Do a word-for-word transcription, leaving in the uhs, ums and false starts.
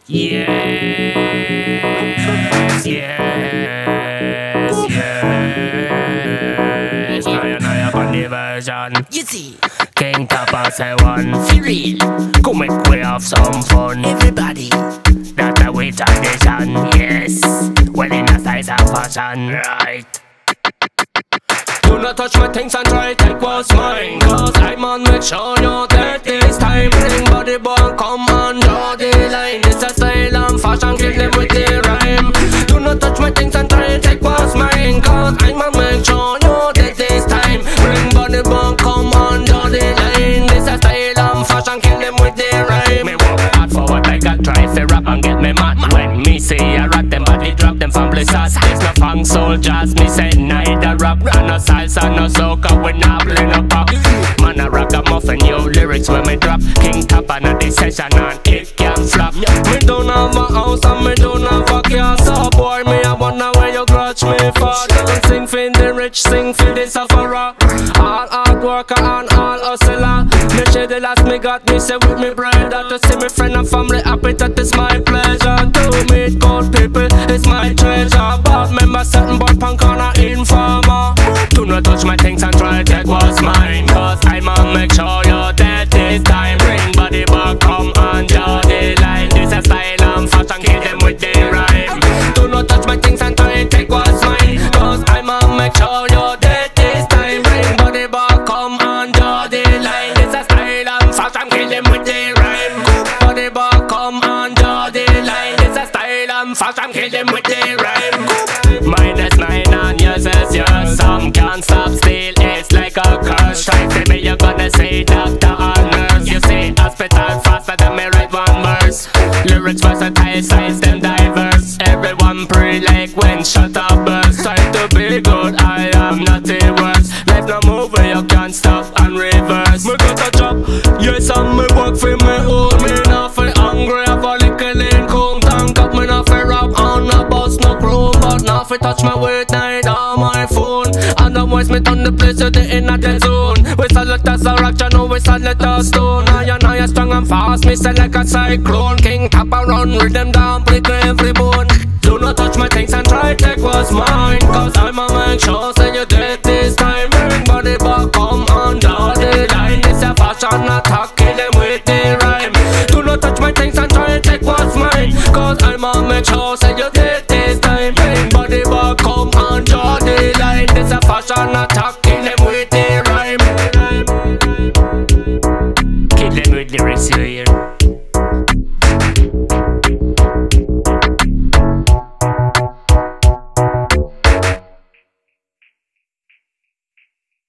Yes, yes, yes. Naja, Naja on the version. You see, King Toppa say one. for real, Come make we have some fun. everybody. That's a way tradition. Yes, well in a size and fashion. Right. Do not touch my things and try take what's mine, cause I man make sure you take this time. Bring body bone, come on, draw the line. It's a style and fashion, kill them with the rhyme. Do not touch my things and try take what's mine, cause I man make sure you take this time. Bring body bone, come on, draw the line. It's a style and fashion, kill them with the rhyme. Me work hard for what I got, try to rap and get me mad. When me say I rap them body drop them from blizzards. There's no funk soldiers, me say neither rap, and no salsa, no soca, we not play no pop. Man a rock a muffin, yo lyrics when me drop. King Toppa na the session and it can flop. Me don't have a house and me don't have a car, so boy me I wonder where you grudge me for. Don't sing for the rich, sing for the sufferer. All hard worker and all hustler. Me share the last me got, me say with me brother. To see me friend and family happy, that is my pleasure. To meet good people is my treasure. But remember certain boy punk on a informer. Do not touch my things and try to take what's mine, cause I'ma make sure you're dead this time. Bring body back, come and draw the line. This a style and fashion, kill them with the rhyme. Do not touch my things and try to take what's mine, cause I'ma make sure you're dead this time. Bring body back, come and draw the line. This a style and fashion, kill them with the rhyme. Body back, come and draw the line. This a style and fashion, kill them with the rhyme. Minus nine and yours is yours. Some can't stop still, it's like a curse. Try to me, you're gonna say doctor or nurse. You say hospital faster than me write one verse. Lyrics versatile, size them diverse. Everyone pray like when shut up burst. Try to be good, I am not the worst. Life no move where you can't stop and reverse. Me got a job, yes, and me work for me own. Me not for hungry, have a little income. Tank up, me not for rap on a bus, no chrome. But not for touch my weight, night on my phone. Otherwise me turn the place to the inner dead zone. We solid as a rock, you know we solid as stone. Naja, Naja strong and fast, me say like a cyclone. King Toppa run, rhythm down, break every bone. Do not touch my things and try take what's mine, cause I'ma make sure say you dead this time. Bring body back, come on, draw the line. It's a fashion attack, kill them with the rhyme. Do not touch my things and try take what's mine, cause I'ma make sure say you dead this time. Bring body back, come on, draw the line. It's a fashion attack, kill them with the rhyme. Kill them with the lyrics you hear.